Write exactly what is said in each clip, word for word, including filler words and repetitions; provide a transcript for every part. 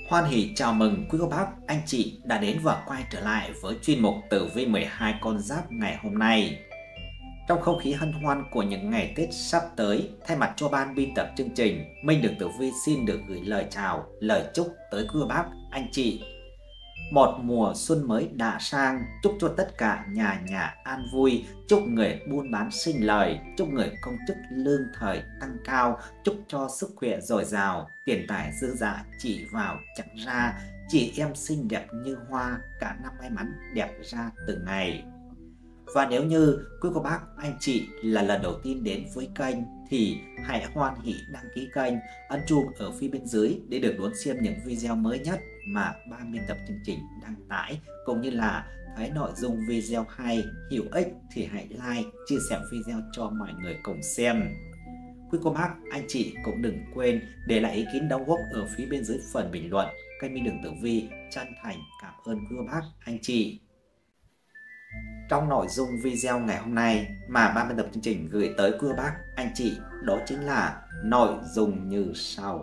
Hoan hỉ chào mừng quý cô bác, anh chị đã đến và quay trở lại với chuyên mục Tử vi mười hai con giáp ngày hôm nay. Trong không khí hân hoan của những ngày Tết sắp tới, thay mặt cho ban biên tập chương trình, Minh Đường Tử Vi xin được gửi lời chào, lời chúc tới quý cô bác, anh chị. Một mùa xuân mới đã sang, chúc cho tất cả nhà nhà an vui, chúc người buôn bán sinh lời, chúc người công chức lương thời tăng cao, chúc cho sức khỏe dồi dào, tiền tài dư dả chỉ vào chẳng ra, chị em xinh đẹp như hoa, cả năm may mắn đẹp ra từng ngày. Và nếu như quý cô bác, anh chị là lần đầu tiên đến với kênh thì hãy hoan hỉ đăng ký kênh, ấn chuông ở phía bên dưới để được đón xem những video mới nhất mà ban biên tập chương trình đăng tải, cũng như là thấy nội dung video hay, hữu ích thì hãy like, chia sẻ video cho mọi người cùng xem. Quý cô bác, anh chị cũng đừng quên để lại ý kiến đóng góp ở phía bên dưới phần bình luận. Kênh Minh Đường Tử Vi chân thành cảm ơn quý cô bác, anh chị. Trong nội dung video ngày hôm nay mà ban biên tập chương trình gửi tới quý cô bác, anh chị, đó chính là nội dung như sau.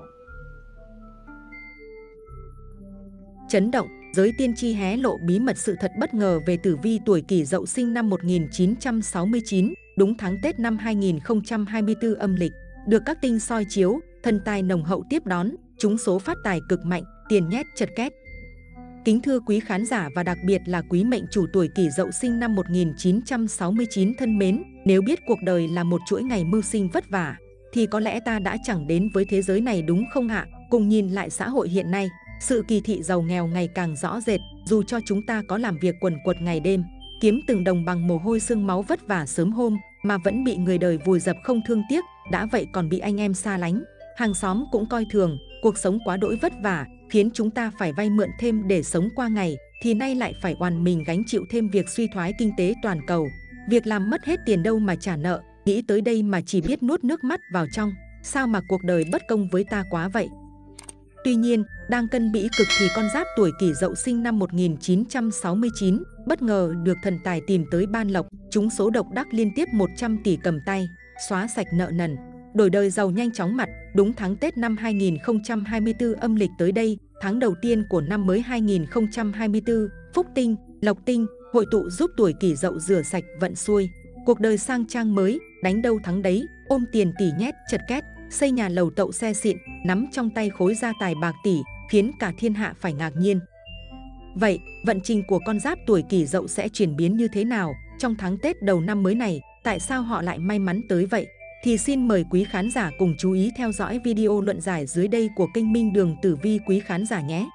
Chấn động, giới tiên tri hé lộ bí mật sự thật bất ngờ về tử vi tuổi Kỷ Dậu sinh năm một nghìn chín trăm sáu mươi chín, đúng tháng Tết năm hai nghìn không trăm hai mươi tư âm lịch. Được các tinh soi chiếu, thần tài nồng hậu tiếp đón, trúng số phát tài cực mạnh, tiền nhét chật két. Kính thưa quý khán giả và đặc biệt là quý mệnh chủ tuổi Kỷ Dậu sinh năm một nghìn chín trăm sáu mươi chín thân mến, nếu biết cuộc đời là một chuỗi ngày mưu sinh vất vả, thì có lẽ ta đã chẳng đến với thế giới này đúng không ạ? Cùng nhìn lại xã hội hiện nay, sự kỳ thị giàu nghèo ngày càng rõ rệt, dù cho chúng ta có làm việc quần quật ngày đêm, kiếm từng đồng bằng mồ hôi xương máu vất vả sớm hôm, mà vẫn bị người đời vùi dập không thương tiếc, đã vậy còn bị anh em xa lánh, hàng xóm cũng coi thường, cuộc sống quá đỗi vất vả, khiến chúng ta phải vay mượn thêm để sống qua ngày, thì nay lại phải oằn mình gánh chịu thêm việc suy thoái kinh tế toàn cầu. Việc làm mất hết tiền đâu mà trả nợ, nghĩ tới đây mà chỉ biết nuốt nước mắt vào trong, sao mà cuộc đời bất công với ta quá vậy. Tuy nhiên, đang cân bĩ cực thì con giáp tuổi Kỷ Dậu sinh năm một nghìn chín trăm sáu mươi chín bất ngờ được thần tài tìm tới ban lộc, trúng số độc đắc liên tiếp một trăm tỷ cầm tay, xóa sạch nợ nần, đổi đời giàu nhanh chóng mặt. Đúng tháng Tết năm hai nghìn không trăm hai mươi tư âm lịch tới đây, tháng đầu tiên của năm mới hai nghìn không trăm hai mươi tư, phúc tinh, lộc tinh hội tụ giúp tuổi Kỷ Dậu rửa sạch vận xuôi, cuộc đời sang trang mới, đánh đâu thắng đấy, ôm tiền tỷ nhét chật két, xây nhà lầu tậu xe xịn, nắm trong tay khối gia tài bạc tỷ, khiến cả thiên hạ phải ngạc nhiên. Vậy, vận trình của con giáp tuổi Kỷ Dậu sẽ chuyển biến như thế nào trong tháng Tết đầu năm mới này? Tại sao họ lại may mắn tới vậy? Thì xin mời quý khán giả cùng chú ý theo dõi video luận giải dưới đây của kênh Minh Đường Tử Vi quý khán giả nhé.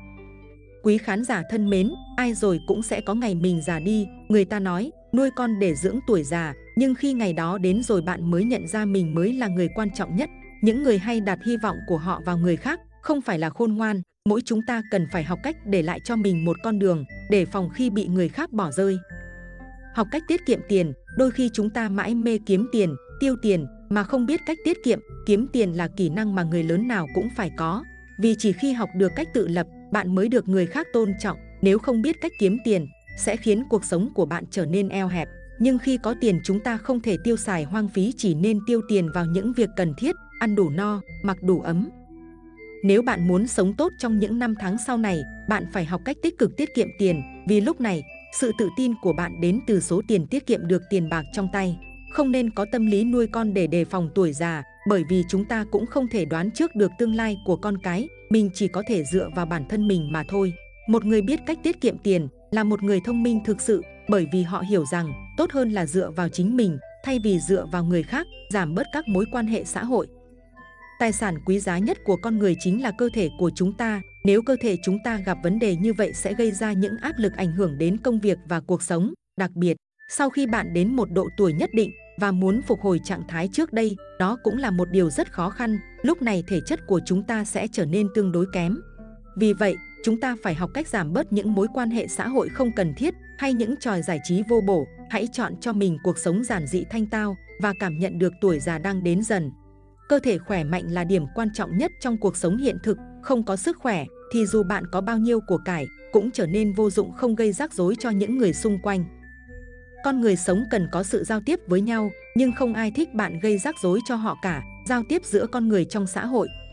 Quý khán giả thân mến, ai rồi cũng sẽ có ngày mình già đi, người ta nói nuôi con để dưỡng tuổi già, nhưng khi ngày đó đến rồi bạn mới nhận ra mình mới là người quan trọng nhất. Những người hay đặt hy vọng của họ vào người khác không phải là khôn ngoan, mỗi chúng ta cần phải học cách để lại cho mình một con đường, để phòng khi bị người khác bỏ rơi. Học cách tiết kiệm tiền, đôi khi chúng ta mãi mê kiếm tiền, tiêu tiền mà không biết cách tiết kiệm. Kiếm tiền là kỹ năng mà người lớn nào cũng phải có, vì chỉ khi học được cách tự lập, bạn mới được người khác tôn trọng. Nếu không biết cách kiếm tiền, sẽ khiến cuộc sống của bạn trở nên eo hẹp. Nhưng khi có tiền chúng ta không thể tiêu xài hoang phí, chỉ nên tiêu tiền vào những việc cần thiết, ăn đủ no, mặc đủ ấm. Nếu bạn muốn sống tốt trong những năm tháng sau này, bạn phải học cách tích cực tiết kiệm tiền, vì lúc này, sự tự tin của bạn đến từ số tiền tiết kiệm được tiền bạc trong tay. Không nên có tâm lý nuôi con để đề phòng tuổi già, bởi vì chúng ta cũng không thể đoán trước được tương lai của con cái, mình chỉ có thể dựa vào bản thân mình mà thôi. Một người biết cách tiết kiệm tiền là một người thông minh thực sự, bởi vì họ hiểu rằng tốt hơn là dựa vào chính mình thay vì dựa vào người khác, giảm bớt các mối quan hệ xã hội. Tài sản quý giá nhất của con người chính là cơ thể của chúng ta. Nếu cơ thể chúng ta gặp vấn đề như vậy sẽ gây ra những áp lực ảnh hưởng đến công việc và cuộc sống. Đặc biệt, sau khi bạn đến một độ tuổi nhất định và muốn phục hồi trạng thái trước đây, đó cũng là một điều rất khó khăn. Lúc này thể chất của chúng ta sẽ trở nên tương đối kém. Vì vậy, chúng ta phải học cách giảm bớt những mối quan hệ xã hội không cần thiết hay những trò giải trí vô bổ. Hãy chọn cho mình cuộc sống giản dị thanh tao và cảm nhận được tuổi già đang đến dần. Cơ thể khỏe mạnh là điểm quan trọng nhất trong cuộc sống hiện thực. Không có sức khỏe thì dù bạn có bao nhiêu của cải cũng trở nên vô dụng, không gây rắc rối cho những người xung quanh. Con người sống cần có sự giao tiếp với nhau, nhưng không ai thích bạn gây rắc rối cho họ cả. Giao tiếp giữa con người trong xã hội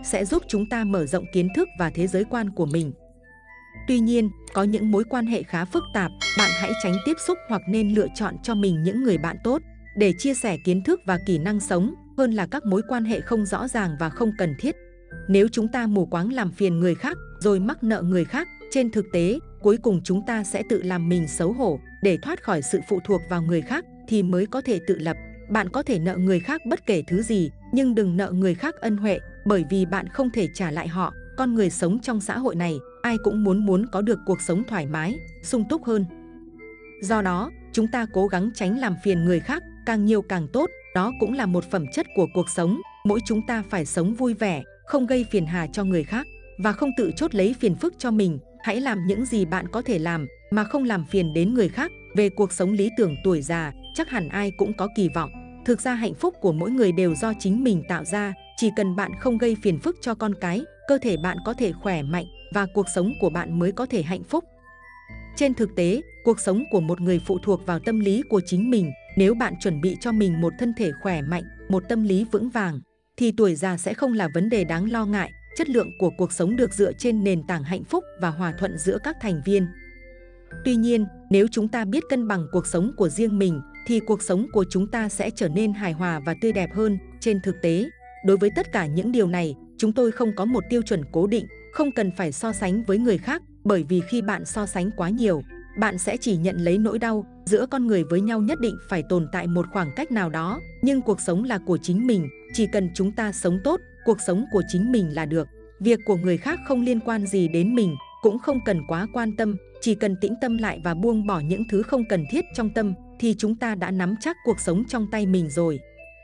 sẽ giúp chúng ta mở rộng kiến thức và thế giới quan của mình. Tuy nhiên, có những mối quan hệ khá phức tạp, bạn hãy tránh tiếp xúc hoặc nên lựa chọn cho mình những người bạn tốt để chia sẻ kiến thức và kỹ năng sống hơn là các mối quan hệ không rõ ràng và không cần thiết. Nếu chúng ta mù quáng làm phiền người khác rồi mắc nợ người khác, trên thực tế, cuối cùng chúng ta sẽ tự làm mình xấu hổ. Để thoát khỏi sự phụ thuộc vào người khác thì mới có thể tự lập. Bạn có thể nợ người khác bất kể thứ gì, nhưng đừng nợ người khác ân huệ, bởi vì bạn không thể trả lại họ. Con người sống trong xã hội này, ai cũng muốn muốn có được cuộc sống thoải mái, sung túc hơn. Do đó, chúng ta cố gắng tránh làm phiền người khác, càng nhiều càng tốt. Đó cũng là một phẩm chất của cuộc sống. Mỗi chúng ta phải sống vui vẻ, không gây phiền hà cho người khác và không tự chốt lấy phiền phức cho mình. Hãy làm những gì bạn có thể làm mà không làm phiền đến người khác. Về cuộc sống lý tưởng tuổi già, chắc hẳn ai cũng có kỳ vọng. Thực ra hạnh phúc của mỗi người đều do chính mình tạo ra. Chỉ cần bạn không gây phiền phức cho con cái, cơ thể bạn có thể khỏe mạnh và cuộc sống của bạn mới có thể hạnh phúc. Trên thực tế, cuộc sống của một người phụ thuộc vào tâm lý của chính mình. Nếu bạn chuẩn bị cho mình một thân thể khỏe mạnh, một tâm lý vững vàng, thì tuổi già sẽ không là vấn đề đáng lo ngại. Chất lượng của cuộc sống được dựa trên nền tảng hạnh phúc và hòa thuận giữa các thành viên. Tuy nhiên, nếu chúng ta biết cân bằng cuộc sống của riêng mình, thì cuộc sống của chúng ta sẽ trở nên hài hòa và tươi đẹp hơn. Trên thực tế, đối với tất cả những điều này, chúng tôi không có một tiêu chuẩn cố định, không cần phải so sánh với người khác, bởi vì khi bạn so sánh quá nhiều, bạn sẽ chỉ nhận lấy nỗi đau. Giữa con người với nhau nhất định phải tồn tại một khoảng cách nào đó, nhưng cuộc sống là của chính mình, chỉ cần chúng ta sống tốt, cuộc sống của chính mình là được. Việc của người khác không liên quan gì đến mình, cũng không cần quá quan tâm, chỉ cần tĩnh tâm lại và buông bỏ những thứ không cần thiết trong tâm, thì chúng ta đã nắm chắc cuộc sống trong tay mình rồi.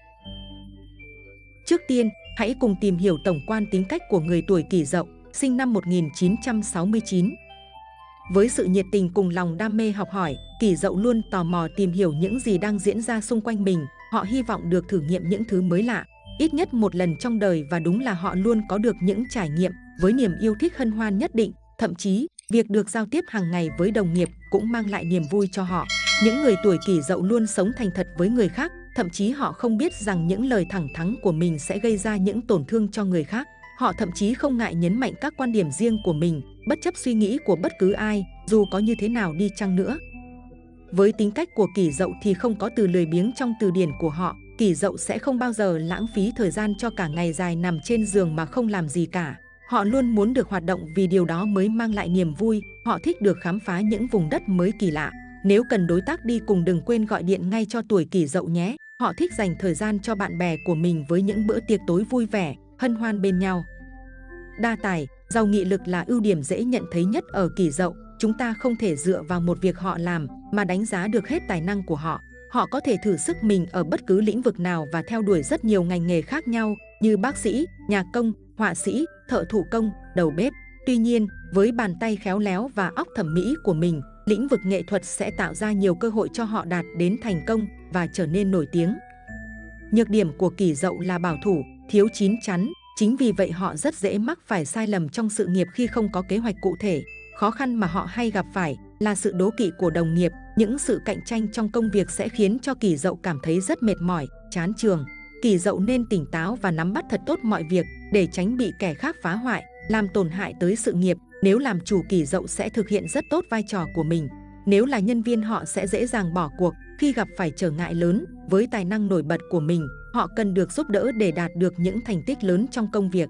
Trước tiên, hãy cùng tìm hiểu tổng quan tính cách của người tuổi Kỷ Dậu, sinh năm một nghìn chín trăm sáu mươi chín. Với sự nhiệt tình cùng lòng đam mê học hỏi, Kỷ Dậu luôn tò mò tìm hiểu những gì đang diễn ra xung quanh mình. Họ hy vọng được thử nghiệm những thứ mới lạ, ít nhất một lần trong đời, và đúng là họ luôn có được những trải nghiệm với niềm yêu thích hân hoan nhất định. Thậm chí, việc được giao tiếp hàng ngày với đồng nghiệp cũng mang lại niềm vui cho họ. Những người tuổi Kỷ Dậu luôn sống thành thật với người khác, thậm chí họ không biết rằng những lời thẳng thắn của mình sẽ gây ra những tổn thương cho người khác. Họ thậm chí không ngại nhấn mạnh các quan điểm riêng của mình, bất chấp suy nghĩ của bất cứ ai, dù có như thế nào đi chăng nữa. Với tính cách của Kỷ Dậu thì không có từ lười biếng trong từ điển của họ. Kỷ Dậu sẽ không bao giờ lãng phí thời gian cho cả ngày dài nằm trên giường mà không làm gì cả. Họ luôn muốn được hoạt động vì điều đó mới mang lại niềm vui. Họ thích được khám phá những vùng đất mới kỳ lạ. Nếu cần đối tác đi cùng, đừng quên gọi điện ngay cho tuổi Kỷ Dậu nhé. Họ thích dành thời gian cho bạn bè của mình với những bữa tiệc tối vui vẻ, hân hoan bên nhau. Đa tài, giàu nghị lực là ưu điểm dễ nhận thấy nhất ở Kỷ Dậu. Chúng ta không thể dựa vào một việc họ làm mà đánh giá được hết tài năng của họ. Họ có thể thử sức mình ở bất cứ lĩnh vực nào và theo đuổi rất nhiều ngành nghề khác nhau như bác sĩ, nhạc công, họa sĩ, thợ thủ công, đầu bếp. Tuy nhiên, với bàn tay khéo léo và óc thẩm mỹ của mình, lĩnh vực nghệ thuật sẽ tạo ra nhiều cơ hội cho họ đạt đến thành công và trở nên nổi tiếng. Nhược điểm của Kỷ Dậu là bảo thủ, thiếu chín chắn. Chính vì vậy họ rất dễ mắc phải sai lầm trong sự nghiệp khi không có kế hoạch cụ thể. Khó khăn mà họ hay gặp phải là sự đố kỵ của đồng nghiệp. Những sự cạnh tranh trong công việc sẽ khiến cho Kỷ Dậu cảm thấy rất mệt mỏi, chán chường. Kỷ Dậu nên tỉnh táo và nắm bắt thật tốt mọi việc để tránh bị kẻ khác phá hoại, làm tổn hại tới sự nghiệp. Nếu làm chủ, Kỷ Dậu sẽ thực hiện rất tốt vai trò của mình. Nếu là nhân viên, họ sẽ dễ dàng bỏ cuộc khi gặp phải trở ngại lớn. Với tài năng nổi bật của mình, họ cần được giúp đỡ để đạt được những thành tích lớn trong công việc.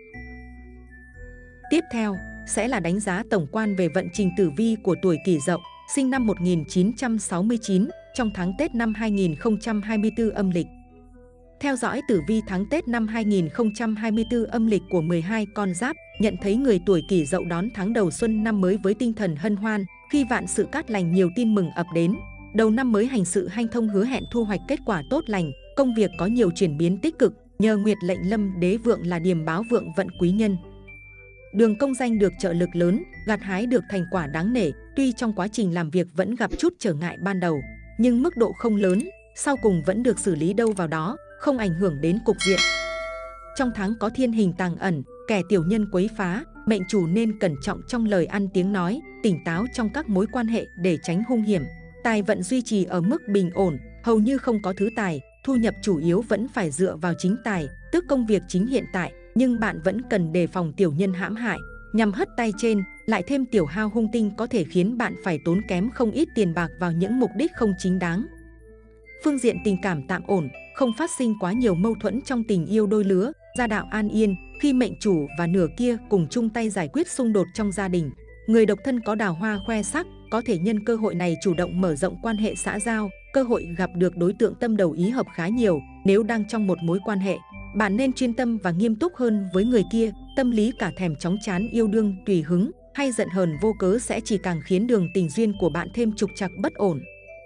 Tiếp theo sẽ là đánh giá tổng quan về vận trình tử vi của tuổi Kỷ Dậu, sinh năm một nghìn chín trăm sáu mươi chín, trong tháng Tết năm hai nghìn không trăm hai mươi tư âm lịch. Theo dõi tử vi tháng Tết năm hai nghìn không trăm hai mươi tư âm lịch của mười hai con giáp, nhận thấy người tuổi Kỷ Dậu đón tháng đầu xuân năm mới với tinh thần hân hoan, khi vạn sự cát lành, nhiều tin mừng ập đến. Đầu năm mới hành sự hanh thông, hứa hẹn thu hoạch kết quả tốt lành, công việc có nhiều chuyển biến tích cực, nhờ Nguyệt lệnh Lâm Đế Vượng là điềm báo vượng vận quý nhân. Đường công danh được trợ lực lớn, gặt hái được thành quả đáng nể. Tuy trong quá trình làm việc vẫn gặp chút trở ngại ban đầu, nhưng mức độ không lớn, sau cùng vẫn được xử lý đâu vào đó, không ảnh hưởng đến cục diện. Trong tháng có thiên hình tàng ẩn, kẻ tiểu nhân quấy phá, mệnh chủ nên cẩn trọng trong lời ăn tiếng nói, tỉnh táo trong các mối quan hệ để tránh hung hiểm. Tài vận duy trì ở mức bình ổn, hầu như không có thứ tài, thu nhập chủ yếu vẫn phải dựa vào chính tài, tức công việc chính hiện tại. nhưng bạn vẫn cần đề phòng tiểu nhân hãm hại, nhằm hất tay trên, lại thêm tiểu hao hung tinh có thể khiến bạn phải tốn kém không ít tiền bạc vào những mục đích không chính đáng. Phương diện tình cảm tạm ổn, không phát sinh quá nhiều mâu thuẫn trong tình yêu đôi lứa, gia đạo an yên, khi mệnh chủ và nửa kia cùng chung tay giải quyết xung đột trong gia đình. Người độc thân có đào hoa khoe sắc, có thể nhân cơ hội này chủ động mở rộng quan hệ xã giao, cơ hội gặp được đối tượng tâm đầu ý hợp khá nhiều. Nếu đang trong một mối quan hệ, bạn nên chuyên tâm và nghiêm túc hơn với người kia, tâm lý cả thèm chóng chán yêu đương tùy hứng hay giận hờn vô cớ sẽ chỉ càng khiến đường tình duyên của bạn thêm trục trặc bất ổn.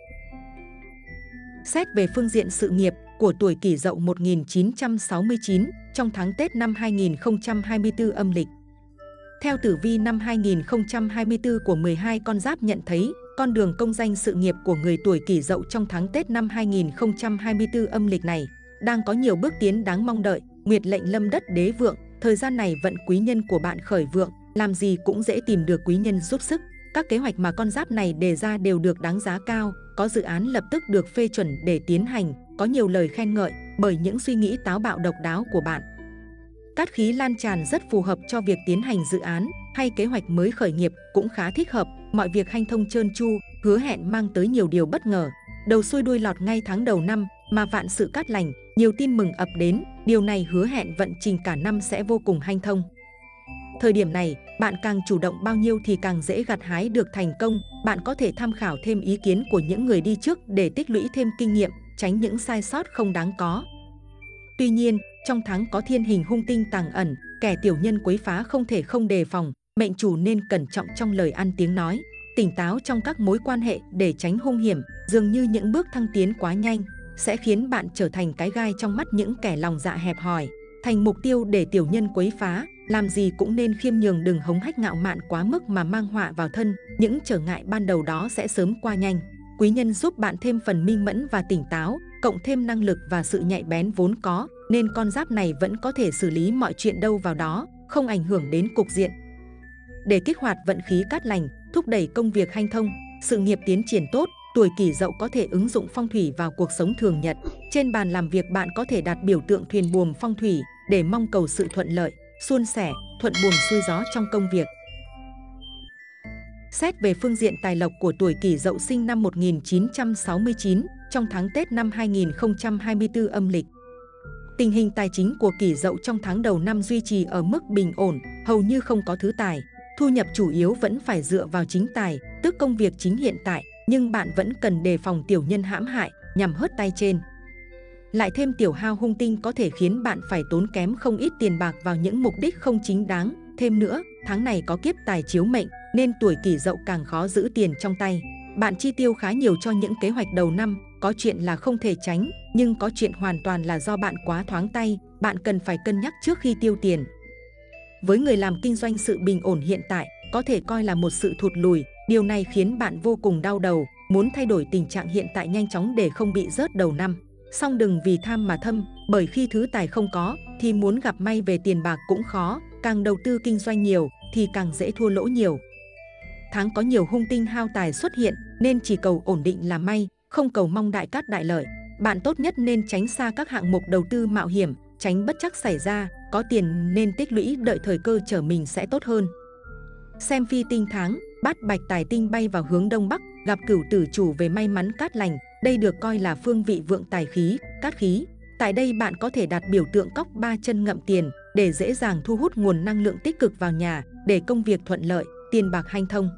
Xét về phương diện sự nghiệp của tuổi Kỷ Dậu một nghìn chín trăm sáu mươi chín trong tháng Tết năm hai nghìn không trăm hai mươi tư âm lịch. Theo tử vi năm hai nghìn không trăm hai mươi tư của mười hai con giáp nhận thấy, con đường công danh sự nghiệp của người tuổi Kỷ Dậu trong tháng Tết năm hai nghìn không trăm hai mươi tư âm lịch này đang có nhiều bước tiến đáng mong đợi. Nguyệt lệnh lâm đất đế vượng, thời gian này vận quý nhân của bạn khởi vượng, làm gì cũng dễ tìm được quý nhân giúp sức. Các kế hoạch mà con giáp này đề ra đều được đánh giá cao, có dự án lập tức được phê chuẩn để tiến hành, có nhiều lời khen ngợi bởi những suy nghĩ táo bạo độc đáo của bạn. Cát khí lan tràn rất phù hợp cho việc tiến hành dự án hay kế hoạch mới khởi nghiệp, cũng khá thích hợp, mọi việc hanh thông trơn tru, hứa hẹn mang tới nhiều điều bất ngờ. Đầu xuôi đuôi lọt ngay tháng đầu năm mà vạn sự cát lành, nhiều tin mừng ập đến, điều này hứa hẹn vận trình cả năm sẽ vô cùng hanh thông. Thời điểm này, bạn càng chủ động bao nhiêu thì càng dễ gặt hái được thành công. Bạn có thể tham khảo thêm ý kiến của những người đi trước để tích lũy thêm kinh nghiệm, tránh những sai sót không đáng có. Tuy nhiên, trong tháng có thiên hình hung tinh tàng ẩn, kẻ tiểu nhân quấy phá không thể không đề phòng, mệnh chủ nên cẩn trọng trong lời ăn tiếng nói, tỉnh táo trong các mối quan hệ để tránh hung hiểm. Dường như những bước thăng tiến quá nhanh sẽ khiến bạn trở thành cái gai trong mắt những kẻ lòng dạ hẹp hòi, thành mục tiêu để tiểu nhân quấy phá. Làm gì cũng nên khiêm nhường, đừng hống hách ngạo mạn quá mức mà mang họa vào thân. Những trở ngại ban đầu đó sẽ sớm qua nhanh. Quý nhân giúp bạn thêm phần minh mẫn và tỉnh táo, cộng thêm năng lực và sự nhạy bén vốn có, nên con giáp này vẫn có thể xử lý mọi chuyện đâu vào đó, không ảnh hưởng đến cục diện. Để kích hoạt vận khí cát lành, thúc đẩy công việc hanh thông, sự nghiệp tiến triển tốt, tuổi Kỷ Dậu có thể ứng dụng phong thủy vào cuộc sống thường nhật. Trên bàn làm việc bạn có thể đặt biểu tượng thuyền buồm phong thủy để mong cầu sự thuận lợi, suôn sẻ, thuận buồm xuôi gió trong công việc. Xét về phương diện tài lộc của tuổi Kỷ Dậu sinh năm một nghìn chín trăm sáu mươi chín trong tháng Tết năm hai nghìn không trăm hai mươi tư âm lịch. Tình hình tài chính của Kỷ Dậu trong tháng đầu năm duy trì ở mức bình ổn, hầu như không có thứ tài. Thu nhập chủ yếu vẫn phải dựa vào chính tài, tức công việc chính hiện tại, nhưng bạn vẫn cần đề phòng tiểu nhân hãm hại, nhằm hớt tay trên. Lại thêm tiểu hao hung tinh có thể khiến bạn phải tốn kém không ít tiền bạc vào những mục đích không chính đáng. Thêm nữa, tháng này có kiếp tài chiếu mệnh, nên tuổi Kỷ Dậu càng khó giữ tiền trong tay. Bạn chi tiêu khá nhiều cho những kế hoạch đầu năm, có chuyện là không thể tránh, nhưng có chuyện hoàn toàn là do bạn quá thoáng tay, bạn cần phải cân nhắc trước khi tiêu tiền. Với người làm kinh doanh, sự bình ổn hiện tại có thể coi là một sự thụt lùi, điều này khiến bạn vô cùng đau đầu, muốn thay đổi tình trạng hiện tại nhanh chóng để không bị rớt đầu năm. Song đừng vì tham mà thâm, bởi khi thứ tài không có thì muốn gặp may về tiền bạc cũng khó, càng đầu tư kinh doanh nhiều thì càng dễ thua lỗ nhiều. Tháng có nhiều hung tinh hao tài xuất hiện nên chỉ cầu ổn định là may, không cầu mong đại cát đại lợi. Bạn tốt nhất nên tránh xa các hạng mục đầu tư mạo hiểm, tránh bất trắc xảy ra, có tiền nên tích lũy, đợi thời cơ trở mình sẽ tốt hơn. Xem phi tinh tháng, bát bạch tài tinh bay vào hướng đông bắc, gặp cửu tử chủ về may mắn cát lành. Đây được coi là phương vị vượng tài khí, cát khí. Tại đây bạn có thể đặt biểu tượng cóc ba chân ngậm tiền để dễ dàng thu hút nguồn năng lượng tích cực vào nhà, để công việc thuận lợi, tiền bạc hanh thông.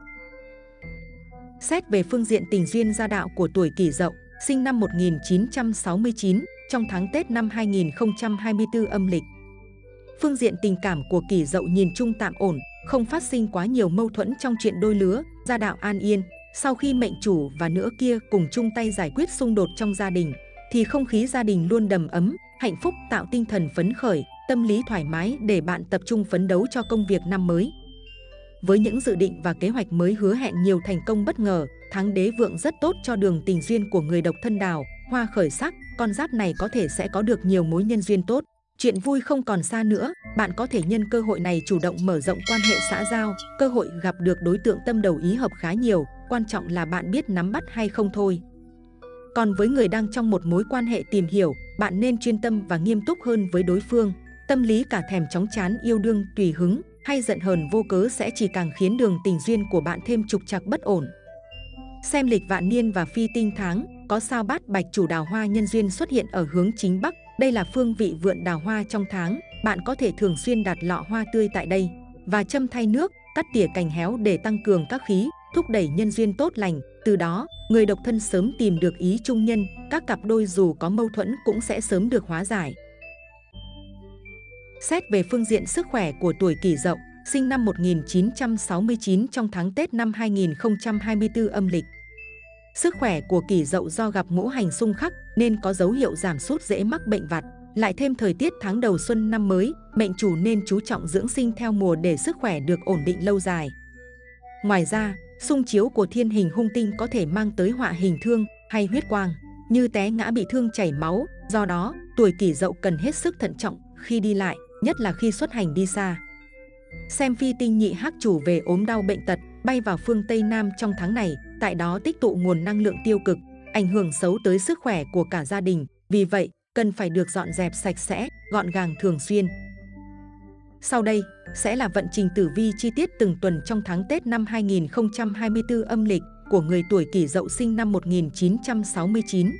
Xét về phương diện tình duyên gia đạo của tuổi Kỷ Dậu sinh năm một nghìn chín trăm sáu mươi chín trong tháng Tết năm hai nghìn không trăm hai mươi tư âm lịch. Phương diện tình cảm của Kỷ Dậu nhìn chung tạm ổn, không phát sinh quá nhiều mâu thuẫn trong chuyện đôi lứa, gia đạo an yên. Sau khi mệnh chủ và nửa kia cùng chung tay giải quyết xung đột trong gia đình, thì không khí gia đình luôn đầm ấm, hạnh phúc, tạo tinh thần phấn khởi, tâm lý thoải mái để bạn tập trung phấn đấu cho công việc năm mới. Với những dự định và kế hoạch mới hứa hẹn nhiều thành công bất ngờ, tháng đế vượng rất tốt cho đường tình duyên của người độc thân đào, hoa khởi sắc. Con giáp này có thể sẽ có được nhiều mối nhân duyên tốt. Chuyện vui không còn xa nữa, bạn có thể nhân cơ hội này chủ động mở rộng quan hệ xã giao, cơ hội gặp được đối tượng tâm đầu ý hợp khá nhiều, quan trọng là bạn biết nắm bắt hay không thôi. Còn với người đang trong một mối quan hệ tìm hiểu, bạn nên chuyên tâm và nghiêm túc hơn với đối phương. Tâm lý cả thèm chóng chán yêu đương tùy hứng hay giận hờn vô cớ sẽ chỉ càng khiến đường tình duyên của bạn thêm trục trặc bất ổn. Xem lịch vạn niên và phi tinh tháng, có sao bát bạch chủ đào hoa nhân duyên xuất hiện ở hướng chính bắc. Đây là phương vị vượn đào hoa trong tháng. Bạn có thể thường xuyên đặt lọ hoa tươi tại đây và châm thay nước, cắt tỉa cành héo để tăng cường các khí, thúc đẩy nhân duyên tốt lành. Từ đó, người độc thân sớm tìm được ý chung nhân, các cặp đôi dù có mâu thuẫn cũng sẽ sớm được hóa giải. Xét về phương diện sức khỏe của tuổi Kỷ Dậu, sinh năm một nghìn chín trăm sáu mươi chín trong tháng Tết năm hai nghìn không trăm hai mươi tư âm lịch. Sức khỏe của Kỷ Dậu do gặp ngũ hành xung khắc nên có dấu hiệu giảm sút, dễ mắc bệnh vặt. Lại thêm thời tiết tháng đầu xuân năm mới, mệnh chủ nên chú trọng dưỡng sinh theo mùa để sức khỏe được ổn định lâu dài. Ngoài ra, xung chiếu của thiên hình hung tinh có thể mang tới họa hình thương hay huyết quang, như té ngã bị thương chảy máu. Do đó, tuổi Kỷ Dậu cần hết sức thận trọng khi đi lại, nhất là khi xuất hành đi xa. Xem phi tinh nhị hắc chủ về ốm đau bệnh tật, bay vào phương Tây Nam trong tháng này, tại đó tích tụ nguồn năng lượng tiêu cực, ảnh hưởng xấu tới sức khỏe của cả gia đình. Vì vậy, cần phải được dọn dẹp sạch sẽ, gọn gàng thường xuyên. Sau đây sẽ là vận trình tử vi chi tiết từng tuần trong tháng Tết năm hai nghìn không trăm hai mươi tư âm lịch của người tuổi Kỷ Dậu sinh năm một nghìn chín trăm sáu mươi chín.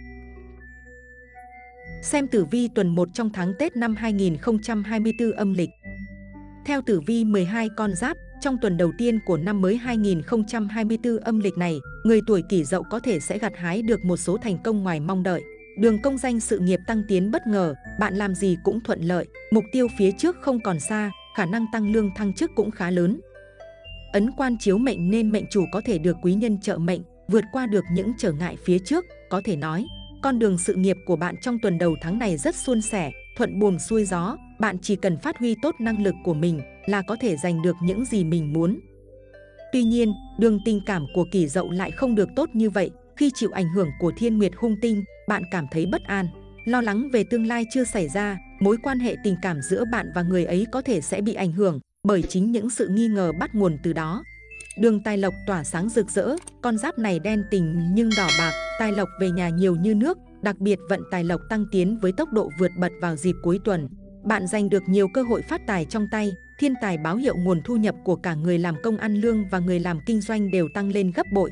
Xem tử vi tuần một trong tháng Tết năm hai nghìn không trăm hai mươi tư âm lịch. Theo tử vi mười hai con giáp, trong tuần đầu tiên của năm mới hai nghìn không trăm hai mươi tư âm lịch này, người tuổi Kỷ Dậu có thể sẽ gặt hái được một số thành công ngoài mong đợi. Đường công danh sự nghiệp tăng tiến bất ngờ, bạn làm gì cũng thuận lợi, mục tiêu phía trước không còn xa, khả năng tăng lương thăng chức cũng khá lớn. Ấn quan chiếu mệnh nên mệnh chủ có thể được quý nhân trợ mệnh, vượt qua được những trở ngại phía trước. Có thể nói, con đường sự nghiệp của bạn trong tuần đầu tháng này rất suôn sẻ, thuận buồm xuôi gió. Bạn chỉ cần phát huy tốt năng lực của mình là có thể giành được những gì mình muốn. Tuy nhiên, đường tình cảm của Kỷ Dậu lại không được tốt như vậy. Khi chịu ảnh hưởng của thiên nguyệt hung tinh, bạn cảm thấy bất an, lo lắng về tương lai chưa xảy ra. Mối quan hệ tình cảm giữa bạn và người ấy có thể sẽ bị ảnh hưởng bởi chính những sự nghi ngờ bắt nguồn từ đó. Đường tài lộc tỏa sáng rực rỡ, con giáp này đen tình nhưng đỏ bạc, tài lộc về nhà nhiều như nước, đặc biệt vận tài lộc tăng tiến với tốc độ vượt bật vào dịp cuối tuần. Bạn giành được nhiều cơ hội phát tài trong tay, thiên tài báo hiệu nguồn thu nhập của cả người làm công ăn lương và người làm kinh doanh đều tăng lên gấp bội.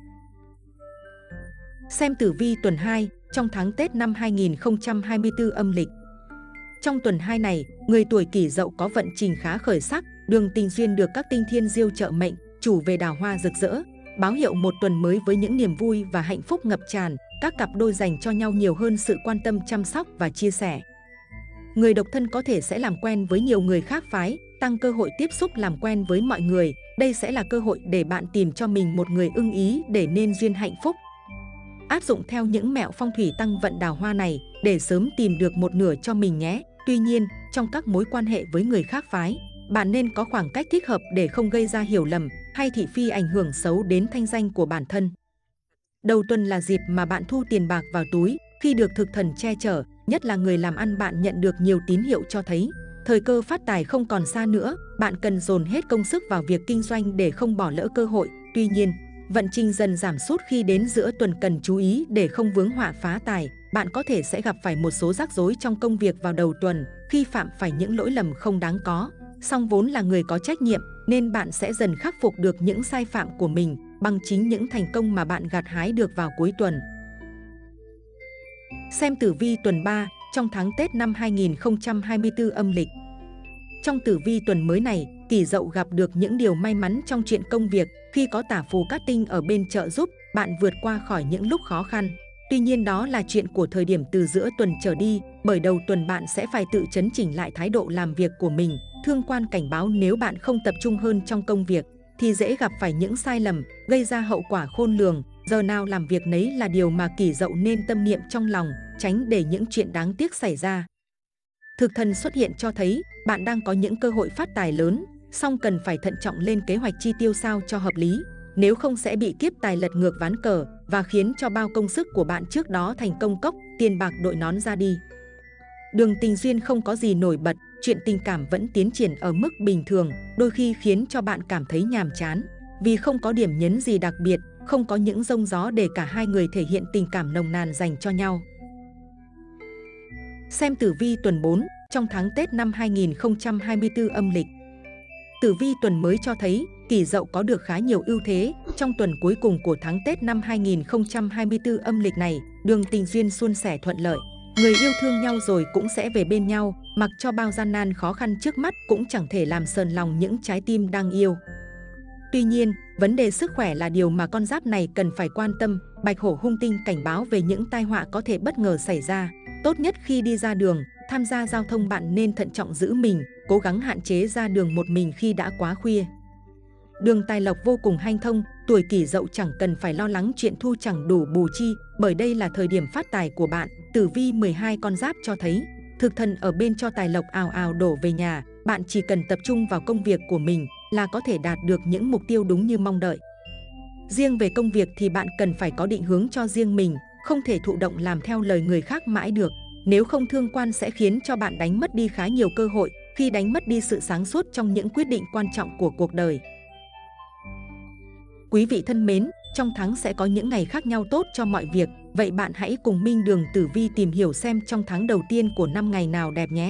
Xem tử vi tuần hai trong tháng Tết năm hai nghìn không trăm hai mươi tư âm lịch. Trong tuần hai này, người tuổi Kỷ Dậu có vận trình khá khởi sắc, đường tình duyên được các tinh thiên diêu trợ mệnh, chủ về đào hoa rực rỡ, báo hiệu một tuần mới với những niềm vui và hạnh phúc ngập tràn. Các cặp đôi dành cho nhau nhiều hơn sự quan tâm chăm sóc và chia sẻ. Người độc thân có thể sẽ làm quen với nhiều người khác phái, tăng cơ hội tiếp xúc làm quen với mọi người. Đây sẽ là cơ hội để bạn tìm cho mình một người ưng ý để nên duyên hạnh phúc. Áp dụng theo những mẹo phong thủy tăng vận đào hoa này để sớm tìm được một nửa cho mình nhé. Tuy nhiên, trong các mối quan hệ với người khác phái, bạn nên có khoảng cách thích hợp để không gây ra hiểu lầm hay thị phi ảnh hưởng xấu đến thanh danh của bản thân. Đầu tuần là dịp mà bạn thu tiền bạc vào túi, khi được thực thần che chở, nhất là người làm ăn bạn nhận được nhiều tín hiệu cho thấy thời cơ phát tài không còn xa nữa. Bạn cần dồn hết công sức vào việc kinh doanh để không bỏ lỡ cơ hội. Tuy nhiên, vận trình dần giảm sút khi đến giữa tuần, cần chú ý để không vướng họa phá tài. Bạn có thể sẽ gặp phải một số rắc rối trong công việc vào đầu tuần khi phạm phải những lỗi lầm không đáng có. Song vốn là người có trách nhiệm nên bạn sẽ dần khắc phục được những sai phạm của mình bằng chính những thành công mà bạn gặt hái được vào cuối tuần. Xem tử vi tuần ba trong tháng Tết năm hai nghìn không trăm hai mươi tư âm lịch. Trong tử vi tuần mới này, Kỷ Dậu gặp được những điều may mắn trong chuyện công việc khi có tả phù cát tinh ở bên trợ giúp bạn vượt qua khỏi những lúc khó khăn. Tuy nhiên, đó là chuyện của thời điểm từ giữa tuần trở đi, bởi đầu tuần bạn sẽ phải tự chấn chỉnh lại thái độ làm việc của mình. Thương quan cảnh báo nếu bạn không tập trung hơn trong công việc thì dễ gặp phải những sai lầm, gây ra hậu quả khôn lường. Giờ nào làm việc nấy là điều mà Kỷ Dậu nên tâm niệm trong lòng, tránh để những chuyện đáng tiếc xảy ra. Thực thần xuất hiện cho thấy bạn đang có những cơ hội phát tài lớn, song cần phải thận trọng lên kế hoạch chi tiêu sao cho hợp lý. Nếu không sẽ bị kiếp tài lật ngược ván cờ và khiến cho bao công sức của bạn trước đó thành công cốc, tiền bạc đội nón ra đi. Đường tình duyên không có gì nổi bật, chuyện tình cảm vẫn tiến triển ở mức bình thường, đôi khi khiến cho bạn cảm thấy nhàm chán vì không có điểm nhấn gì đặc biệt, không có những rông gió để cả hai người thể hiện tình cảm nồng nàn dành cho nhau. Xem tử vi tuần bốn trong tháng Tết năm hai nghìn không trăm hai mươi tư âm lịch. Tử vi tuần mới cho thấy Kỷ Dậu có được khá nhiều ưu thế. Trong tuần cuối cùng của tháng Tết năm hai nghìn không trăm hai mươi tư âm lịch này, đường tình duyên suôn sẻ thuận lợi. Người yêu thương nhau rồi cũng sẽ về bên nhau, mặc cho bao gian nan khó khăn trước mắt cũng chẳng thể làm sờn lòng những trái tim đang yêu. Tuy nhiên, vấn đề sức khỏe là điều mà con giáp này cần phải quan tâm. Bạch hổ hung tinh cảnh báo về những tai họa có thể bất ngờ xảy ra. Tốt nhất khi đi ra đường, tham gia giao thông bạn nên thận trọng giữ mình, cố gắng hạn chế ra đường một mình khi đã quá khuya. Đường tài lộc vô cùng hanh thông, tuổi Kỷ Dậu chẳng cần phải lo lắng chuyện thu chẳng đủ bù chi, bởi đây là thời điểm phát tài của bạn. Tử vi mười hai con giáp cho thấy, thực thần ở bên cho tài lộc ào ào đổ về nhà, bạn chỉ cần tập trung vào công việc của mình là có thể đạt được những mục tiêu đúng như mong đợi. Riêng về công việc thì bạn cần phải có định hướng cho riêng mình, không thể thụ động làm theo lời người khác mãi được. Nếu không, thương quan sẽ khiến cho bạn đánh mất đi khá nhiều cơ hội, khi đánh mất đi sự sáng suốt trong những quyết định quan trọng của cuộc đời. Quý vị thân mến, trong tháng sẽ có những ngày khác nhau tốt cho mọi việc, vậy bạn hãy cùng Minh Đường Tử Vi tìm hiểu xem trong tháng đầu tiên của năm ngày nào đẹp nhé.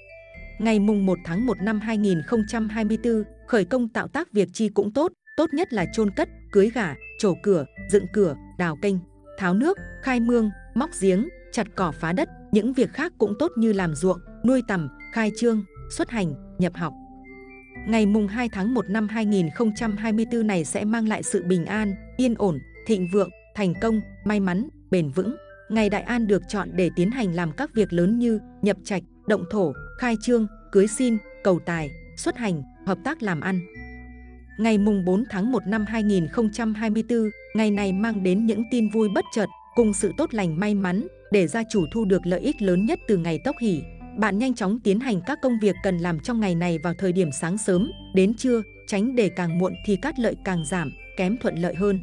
Ngày mùng một tháng một năm hai nghìn không trăm hai mươi tư, khởi công tạo tác việc chi cũng tốt, tốt nhất là chôn cất, cưới gả, trổ cửa, dựng cửa, đào kênh, tháo nước, khai mương, móc giếng, chặt cỏ phá đất. Những việc khác cũng tốt như làm ruộng, nuôi tầm, khai trương, xuất hành, nhập học. Ngày mùng hai tháng một năm hai nghìn không trăm hai mươi tư này sẽ mang lại sự bình an, yên ổn, thịnh vượng, thành công, may mắn, bền vững. Ngày đại an được chọn để tiến hành làm các việc lớn như nhập trạch, động thổ, khai trương, cưới xin, cầu tài, xuất hành, hợp tác làm ăn. Ngày mùng bốn tháng một năm hai nghìn không trăm hai mươi tư, ngày này mang đến những tin vui bất chợt cùng sự tốt lành may mắn để gia chủ thu được lợi ích lớn nhất từ ngày Tốc Hỷ. Bạn nhanh chóng tiến hành các công việc cần làm trong ngày này vào thời điểm sáng sớm đến trưa, tránh để càng muộn thì cát lợi càng giảm, kém thuận lợi hơn.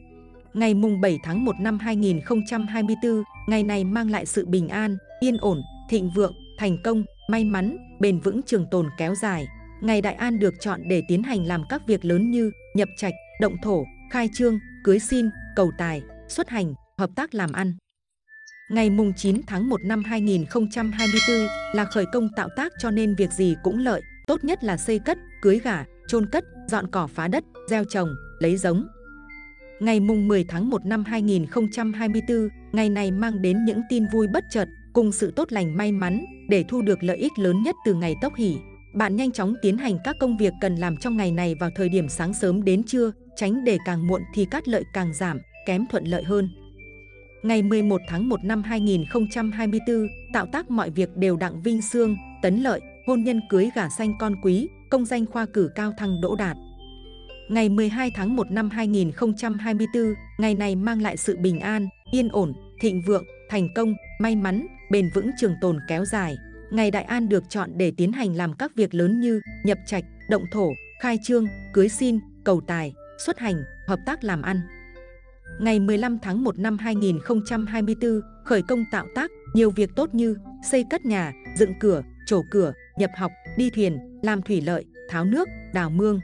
Ngày mùng bảy tháng một năm hai nghìn không trăm hai mươi tư, ngày này mang lại sự bình an, yên ổn, thịnh vượng, thành công, may mắn, bền vững, trường tồn kéo dài. Ngày đại an được chọn để tiến hành làm các việc lớn như nhập trạch, động thổ, khai trương, cưới xin, cầu tài, xuất hành, hợp tác làm ăn. Ngày mùng chín tháng một năm hai nghìn không trăm hai mươi tư là khởi công tạo tác, cho nên việc gì cũng lợi, tốt nhất là xây cất, cưới gả, chôn cất, dọn cỏ phá đất, gieo trồng, lấy giống. Ngày mùng mười tháng một năm hai nghìn không trăm hai mươi tư, ngày này mang đến những tin vui bất chợt cùng sự tốt lành may mắn để thu được lợi ích lớn nhất từ ngày Tốc Hỷ. Bạn nhanh chóng tiến hành các công việc cần làm trong ngày này vào thời điểm sáng sớm đến trưa, tránh để càng muộn thì cát lợi càng giảm, kém thuận lợi hơn. Ngày mười một tháng một năm hai nghìn không trăm hai mươi tư, tạo tác mọi việc đều đặng vinh xương, tấn lợi, hôn nhân cưới gả sanh con quý, công danh khoa cử cao thăng đỗ đạt. Ngày mười hai tháng một năm hai nghìn không trăm hai mươi tư, ngày này mang lại sự bình an, yên ổn, thịnh vượng, thành công, may mắn, bền vững, trường tồn kéo dài. Ngày đại an được chọn để tiến hành làm các việc lớn như nhập trạch, động thổ, khai trương, cưới xin, cầu tài, xuất hành, hợp tác làm ăn. Ngày mười lăm tháng một năm hai nghìn không trăm hai mươi tư, khởi công tạo tác, nhiều việc tốt như xây cất nhà, dựng cửa, trổ cửa, nhập học, đi thuyền, làm thủy lợi, tháo nước, đào mương.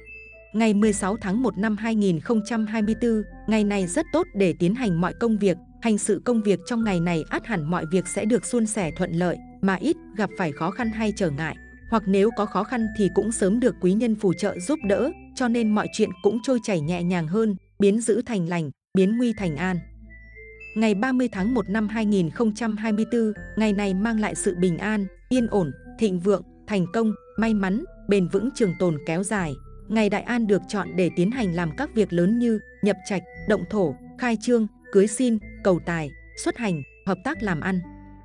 Ngày mười sáu tháng một năm hai nghìn không trăm hai mươi tư, ngày này rất tốt để tiến hành mọi công việc, hành sự công việc trong ngày này ắt hẳn mọi việc sẽ được suôn sẻ thuận lợi, mà ít gặp phải khó khăn hay trở ngại, hoặc nếu có khó khăn thì cũng sớm được quý nhân phù trợ giúp đỡ, cho nên mọi chuyện cũng trôi chảy nhẹ nhàng hơn, biến dữ thành lành, biến nguy thành an. Ngày ba mươi tháng một năm hai nghìn không trăm hai mươi tư, ngày này mang lại sự bình an, yên ổn, thịnh vượng, thành công, may mắn, bền vững, trường tồn kéo dài. Ngày đại an được chọn để tiến hành làm các việc lớn như nhập trạch, động thổ, khai trương, cưới xin, cầu tài, xuất hành, hợp tác làm ăn.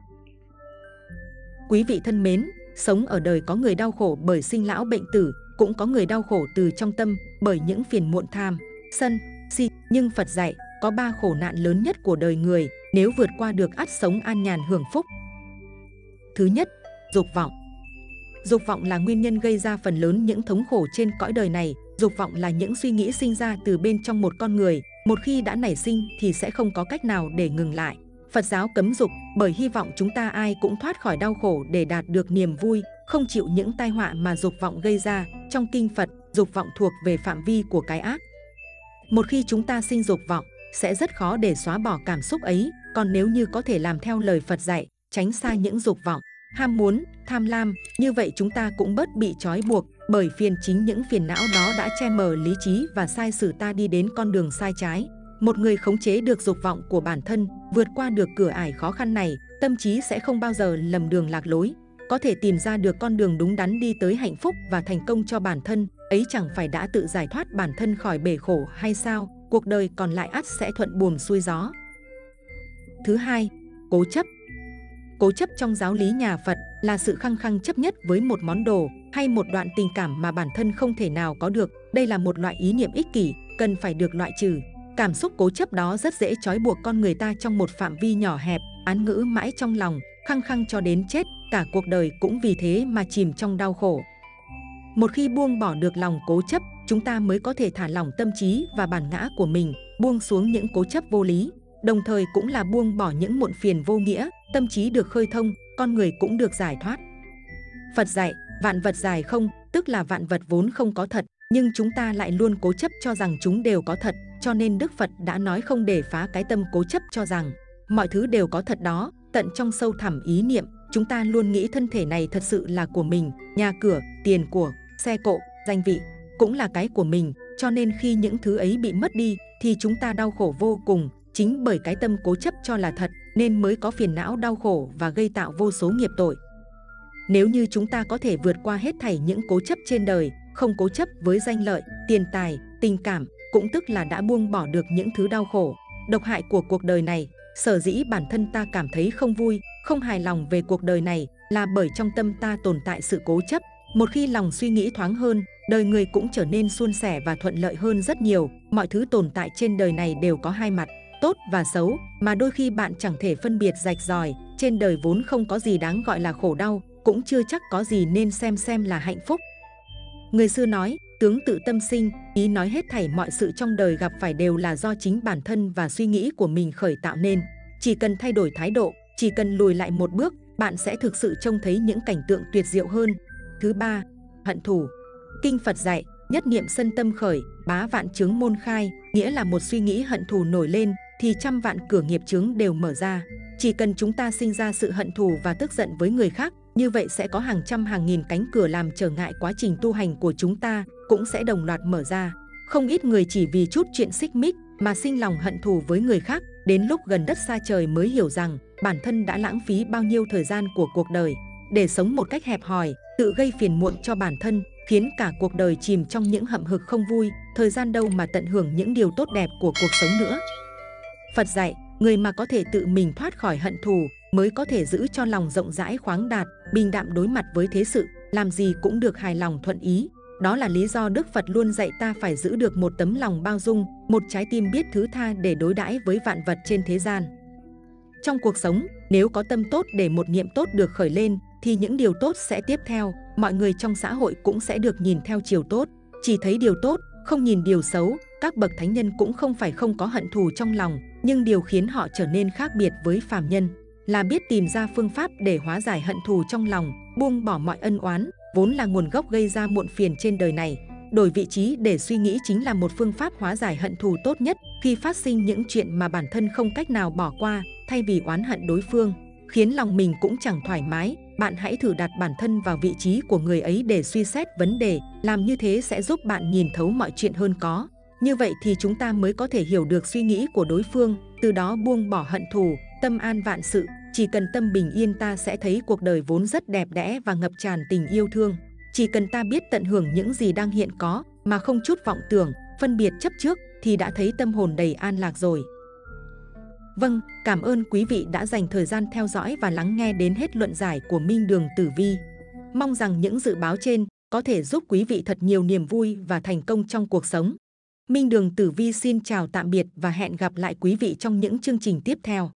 Quý vị thân mến, sống ở đời có người đau khổ bởi sinh lão bệnh tử, cũng có người đau khổ từ trong tâm bởi những phiền muộn tham, sân, si. Nhưng Phật dạy có ba khổ nạn lớn nhất của đời người, nếu vượt qua được ắt sống an nhàn hưởng phúc. Thứ nhất, dục vọng. Dục vọng là nguyên nhân gây ra phần lớn những thống khổ trên cõi đời này. Dục vọng là những suy nghĩ sinh ra từ bên trong một con người, một khi đã nảy sinh thì sẽ không có cách nào để ngừng lại. Phật giáo cấm dục bởi hy vọng chúng ta ai cũng thoát khỏi đau khổ để đạt được niềm vui, không chịu những tai họa mà dục vọng gây ra. Trong kinh Phật, dục vọng thuộc về phạm vi của cái ác. Một khi chúng ta sinh dục vọng, sẽ rất khó để xóa bỏ cảm xúc ấy. Còn nếu như có thể làm theo lời Phật dạy, tránh xa những dục vọng, ham muốn, tham lam, như vậy chúng ta cũng bớt bị trói buộc, bởi phiền chính những phiền não đó đã che mờ lý trí và sai sử ta đi đến con đường sai trái. Một người khống chế được dục vọng của bản thân, vượt qua được cửa ải khó khăn này, tâm trí sẽ không bao giờ lầm đường lạc lối, có thể tìm ra được con đường đúng đắn đi tới hạnh phúc và thành công cho bản thân, ấy chẳng phải đã tự giải thoát bản thân khỏi bể khổ hay sao? Cuộc đời còn lại ắt sẽ thuận buồm xuôi gió. Thứ hai, cố chấp. Cố chấp trong giáo lý nhà Phật là sự khăng khăng chấp nhất với một món đồ hay một đoạn tình cảm mà bản thân không thể nào có được. Đây là một loại ý niệm ích kỷ, cần phải được loại trừ. Cảm xúc cố chấp đó rất dễ trói buộc con người ta trong một phạm vi nhỏ hẹp, án ngữ mãi trong lòng, khăng khăng cho đến chết, cả cuộc đời cũng vì thế mà chìm trong đau khổ. Một khi buông bỏ được lòng cố chấp, chúng ta mới có thể thả lỏng tâm trí và bản ngã của mình, buông xuống những cố chấp vô lý, đồng thời cũng là buông bỏ những muộn phiền vô nghĩa, tâm trí được khơi thông, con người cũng được giải thoát. Phật dạy, vạn vật dài không, tức là vạn vật vốn không có thật, nhưng chúng ta lại luôn cố chấp cho rằng chúng đều có thật, cho nên Đức Phật đã nói không để phá cái tâm cố chấp cho rằng mọi thứ đều có thật đó. Tận trong sâu thẳm ý niệm, chúng ta luôn nghĩ thân thể này thật sự là của mình, nhà cửa, tiền của, xe cộ, danh vị cũng là cái của mình, cho nên khi những thứ ấy bị mất đi thì chúng ta đau khổ vô cùng. Chính bởi cái tâm cố chấp cho là thật nên mới có phiền não đau khổ và gây tạo vô số nghiệp tội. Nếu như chúng ta có thể vượt qua hết thảy những cố chấp trên đời, không cố chấp với danh lợi, tiền tài, tình cảm, cũng tức là đã buông bỏ được những thứ đau khổ, độc hại của cuộc đời này. Sở dĩ bản thân ta cảm thấy không vui, không hài lòng về cuộc đời này là bởi trong tâm ta tồn tại sự cố chấp. Một khi lòng suy nghĩ thoáng hơn, đời người cũng trở nên suôn sẻ và thuận lợi hơn rất nhiều. Mọi thứ tồn tại trên đời này đều có hai mặt, tốt và xấu, mà đôi khi bạn chẳng thể phân biệt rạch ròi. Trên đời vốn không có gì đáng gọi là khổ đau, cũng chưa chắc có gì nên xem xem là hạnh phúc. Người xưa nói, tướng tự tâm sinh, ý nói hết thảy mọi sự trong đời gặp phải đều là do chính bản thân và suy nghĩ của mình khởi tạo nên. Chỉ cần thay đổi thái độ, chỉ cần lùi lại một bước, bạn sẽ thực sự trông thấy những cảnh tượng tuyệt diệu hơn. Thứ ba, hận thù. Kinh Phật dạy, nhất niệm sân tâm khởi, bá vạn chướng môn khai, nghĩa là một suy nghĩ hận thù nổi lên thì trăm vạn cửa nghiệp chướng đều mở ra. Chỉ cần chúng ta sinh ra sự hận thù và tức giận với người khác, như vậy sẽ có hàng trăm hàng nghìn cánh cửa làm trở ngại quá trình tu hành của chúng ta, cũng sẽ đồng loạt mở ra. Không ít người chỉ vì chút chuyện xích mích mà sinh lòng hận thù với người khác, đến lúc gần đất xa trời mới hiểu rằng bản thân đã lãng phí bao nhiêu thời gian của cuộc đời để sống một cách hẹp hòi, tự gây phiền muộn cho bản thân, khiến cả cuộc đời chìm trong những hậm hực không vui, thời gian đâu mà tận hưởng những điều tốt đẹp của cuộc sống nữa. Phật dạy, người mà có thể tự mình thoát khỏi hận thù mới có thể giữ cho lòng rộng rãi khoáng đạt, bình đạm đối mặt với thế sự, làm gì cũng được hài lòng thuận ý. Đó là lý do Đức Phật luôn dạy ta phải giữ được một tấm lòng bao dung, một trái tim biết thứ tha để đối đãi với vạn vật trên thế gian. Trong cuộc sống, nếu có tâm tốt để một niệm tốt được khởi lên, thì những điều tốt sẽ tiếp theo, mọi người trong xã hội cũng sẽ được nhìn theo chiều tốt. Chỉ thấy điều tốt, không nhìn điều xấu. Các bậc thánh nhân cũng không phải không có hận thù trong lòng, nhưng điều khiến họ trở nên khác biệt với phàm nhân là biết tìm ra phương pháp để hóa giải hận thù trong lòng, buông bỏ mọi ân oán, vốn là nguồn gốc gây ra muộn phiền trên đời này. Đổi vị trí để suy nghĩ chính là một phương pháp hóa giải hận thù tốt nhất. Khi phát sinh những chuyện mà bản thân không cách nào bỏ qua, thay vì oán hận đối phương, khiến lòng mình cũng chẳng thoải mái, bạn hãy thử đặt bản thân vào vị trí của người ấy để suy xét vấn đề. Làm như thế sẽ giúp bạn nhìn thấu mọi chuyện hơn có. Như vậy thì chúng ta mới có thể hiểu được suy nghĩ của đối phương, từ đó buông bỏ hận thù, tâm an vạn sự. Chỉ cần tâm bình yên, ta sẽ thấy cuộc đời vốn rất đẹp đẽ và ngập tràn tình yêu thương. Chỉ cần ta biết tận hưởng những gì đang hiện có mà không chút vọng tưởng, phân biệt chấp trước, thì đã thấy tâm hồn đầy an lạc rồi. Vâng, cảm ơn quý vị đã dành thời gian theo dõi và lắng nghe đến hết luận giải của Minh Đường Tử Vi. Mong rằng những dự báo trên có thể giúp quý vị thật nhiều niềm vui và thành công trong cuộc sống. Minh Đường Tử Vi xin chào tạm biệt và hẹn gặp lại quý vị trong những chương trình tiếp theo.